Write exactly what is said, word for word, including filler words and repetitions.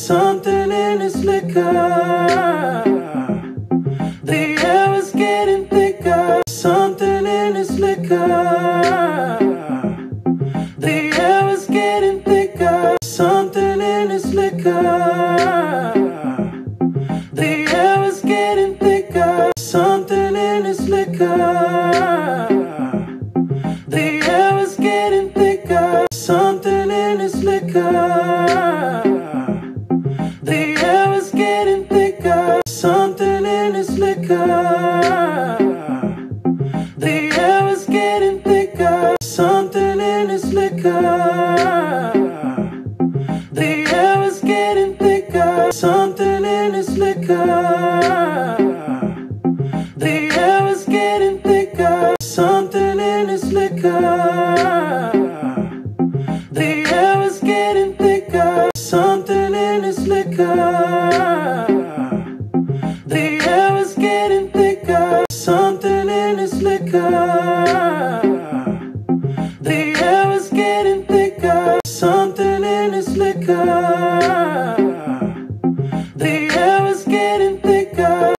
something in this liquor. The air was getting thicker. Something in this liquor. The air was getting thicker. Something in this liquor. The air was getting thicker. Something in this liquor. The air was getting thicker. Something in this liquor. The air was getting thicker. Something in this liquor. The air was getting thicker. Something in this liquor. The air was getting thicker. Something in this liquor. The air was getting thicker. Something in this liquor. The air was getting thicker. Something in this liquor. The air was getting thicker. Something in this liquor. The air was getting thicker. Something in this liquor.